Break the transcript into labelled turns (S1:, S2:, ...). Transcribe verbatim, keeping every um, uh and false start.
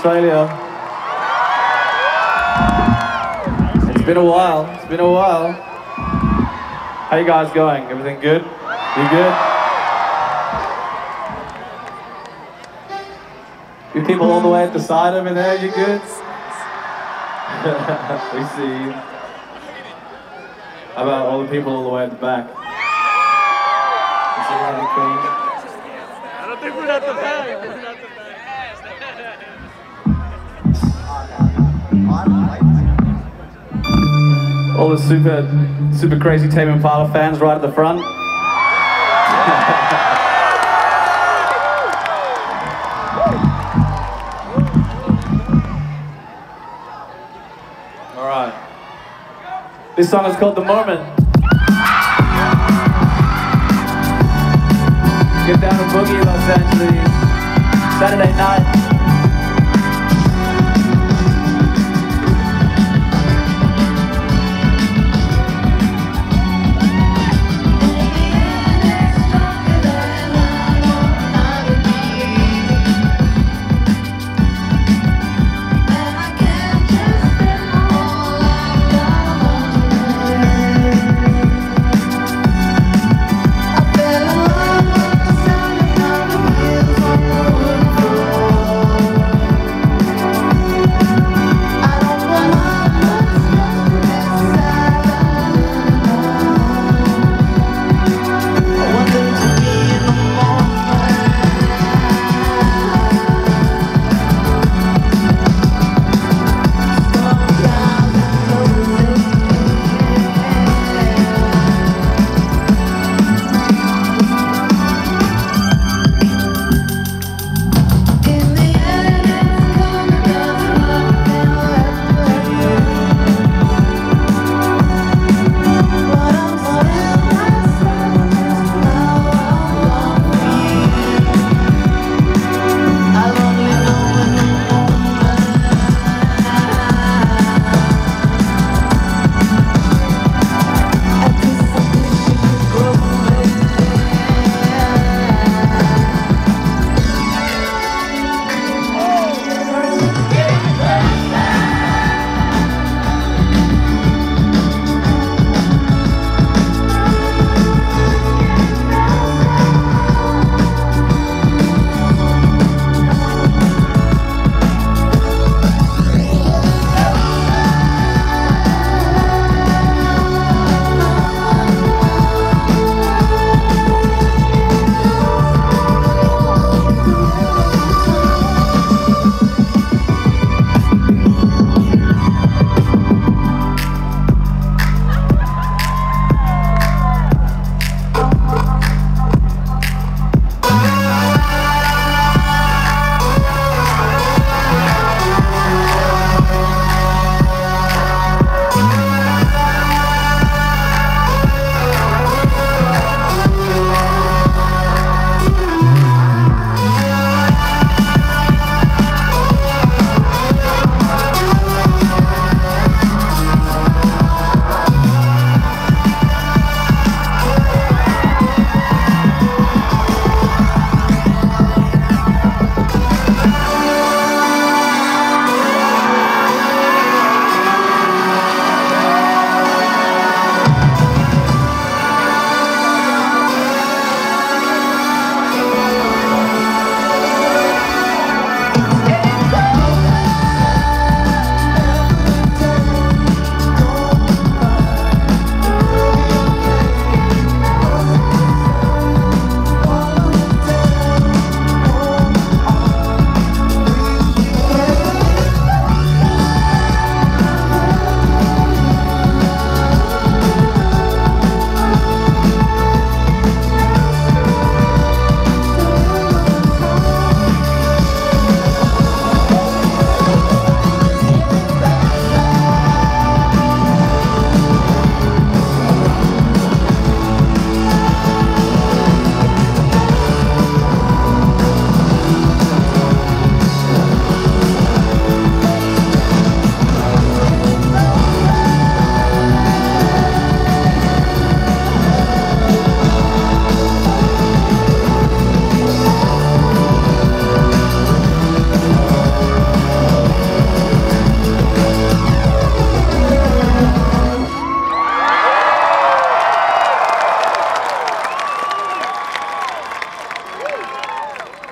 S1: Australia. It's been a while, it's been a while. How you guys going? Everything good? You good? You people all the way at the side over there, you good? We see you. How about all the people all the way at the back? You see how the queen?
S2: I don't think we're at the back. We're at the back.
S1: All the super, super crazy Tame Impala fans right at the front. All right. This song is called The Moment. Get down to Boogie, Los Angeles. Saturday night.